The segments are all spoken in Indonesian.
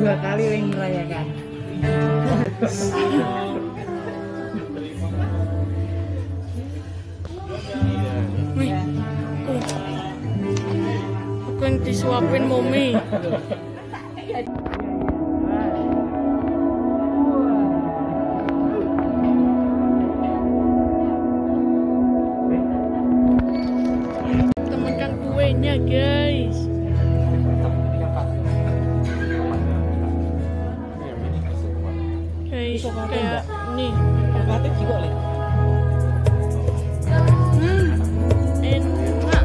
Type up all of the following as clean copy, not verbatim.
2 kali yang merayakan. Wih, aku yang disuapin Momi. Temankan kuenya, guys. Kayak nih. Enak.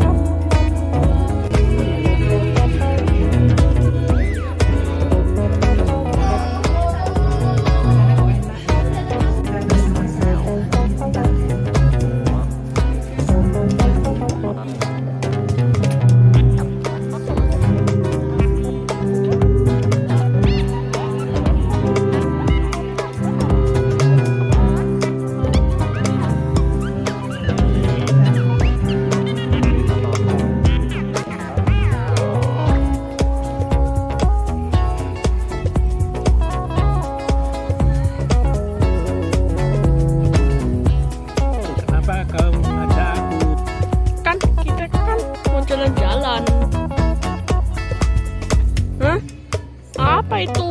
Jalan-jalan. Hah? Apa itu?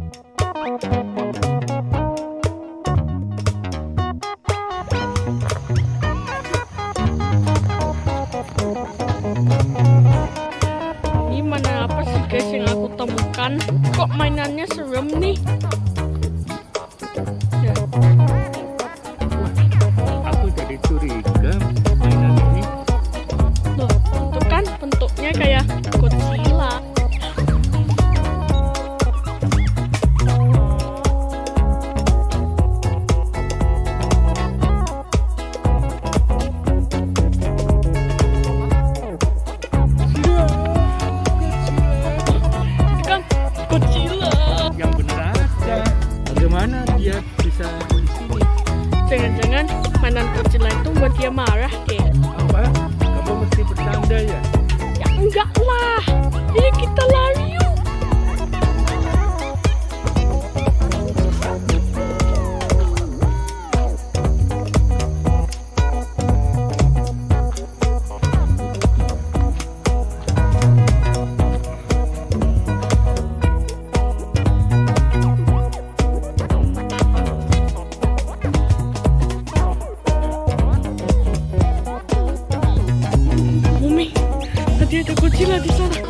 Ini mana apa sih guys yang aku temukan? Kok mainannya serem nih? Ya. Aku jadi curiga mainan ini. Loh, itu kan bentuknya kayak Godzilla. Itu kan Godzilla. Yang benar ada. Bagaimana dia bisa di sini? Jangan-jangan mainan Godzilla itu buat dia marah kayak. Apa? Kamu mesti bercanda ya? Ya enggak lah. Ini kita lari yuk. Mumi, tadi ada Godzilla di sana.